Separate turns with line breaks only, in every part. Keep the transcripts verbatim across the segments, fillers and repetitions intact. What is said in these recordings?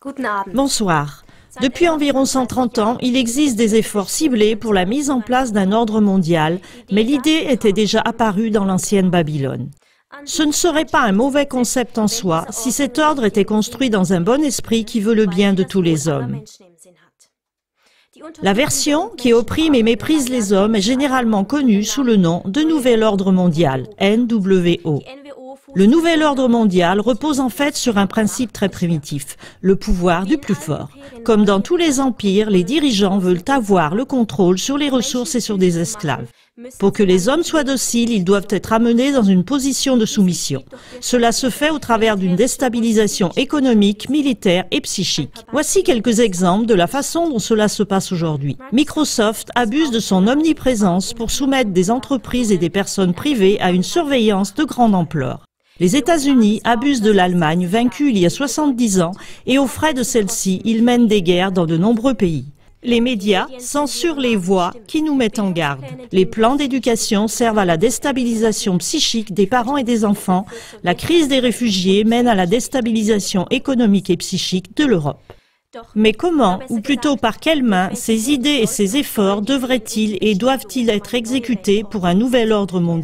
Bonsoir. Depuis environ cent trente ans, il existe des efforts ciblés pour la mise en place d'un ordre mondial, mais l'idée était déjà apparue dans l'ancienne Babylone. Ce ne serait pas un mauvais concept en soi si cet ordre était construit dans un bon esprit qui veut le bien de tous les hommes. La version qui opprime et méprise les hommes est généralement connue sous le nom de Nouvel Ordre Mondial, N W O. Le Nouvel Ordre Mondial repose en fait sur un principe très primitif, le pouvoir du plus fort. Comme dans tous les empires, les dirigeants veulent avoir le contrôle sur les ressources et sur des esclaves. Pour que les hommes soient dociles, ils doivent être amenés dans une position de soumission. Cela se fait au travers d'une déstabilisation économique, militaire et psychique. Voici quelques exemples de la façon dont cela se passe aujourd'hui. Microsoft abuse de son omniprésence pour soumettre des entreprises et des personnes privées à une surveillance de grande ampleur. Les États-Unis abusent de l'Allemagne, vaincue il y a soixante-dix ans, et aux frais de celle-ci, ils mènent des guerres dans de nombreux pays. Les médias censurent les voix qui nous mettent en garde. Les plans d'éducation servent à la déstabilisation psychique des parents et des enfants. La crise des réfugiés mène à la déstabilisation économique et psychique de l'Europe. Mais comment, ou plutôt par quelles mains, ces idées et ces efforts devraient-ils et doivent-ils être exécutés pour un nouvel ordre mondial ?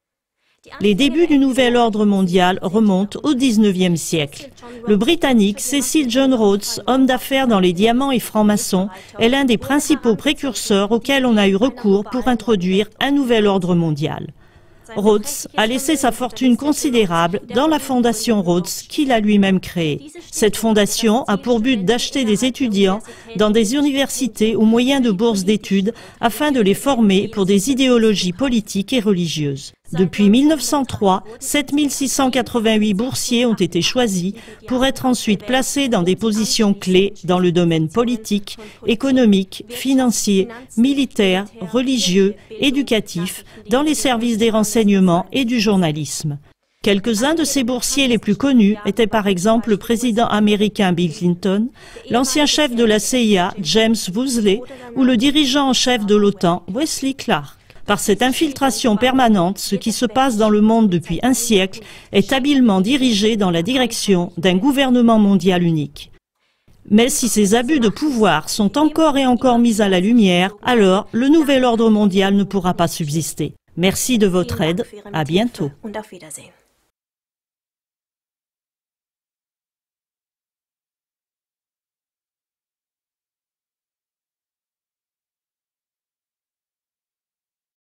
Les débuts du nouvel ordre mondial remontent au dix-neuvième siècle. Le Britannique Cecil John Rhodes, homme d'affaires dans les diamants et francs-maçons, est l'un des principaux précurseurs auxquels on a eu recours pour introduire un nouvel ordre mondial. Rhodes a laissé sa fortune considérable dans la fondation Rhodes qu'il a lui-même créée. Cette fondation a pour but d'acheter des étudiants dans des universités au moyen de bourses d'études afin de les former pour des idéologies politiques et religieuses. Depuis mille neuf cent trois, sept mille six cent quatre-vingt-huit boursiers ont été choisis pour être ensuite placés dans des positions clés dans le domaine politique, économique, financier, militaire, religieux, éducatif, dans les services des renseignements et du journalisme. Quelques-uns de ces boursiers les plus connus étaient par exemple le président américain Bill Clinton, l'ancien chef de la C I A James Woolsey ou le dirigeant en chef de l'OTAN Wesley Clark. Par cette infiltration permanente, ce qui se passe dans le monde depuis un siècle est habilement dirigé dans la direction d'un gouvernement mondial unique. Mais si ces abus de pouvoir sont encore et encore mis à la lumière, alors le nouvel ordre mondial ne pourra pas subsister. Merci de votre aide. À bientôt.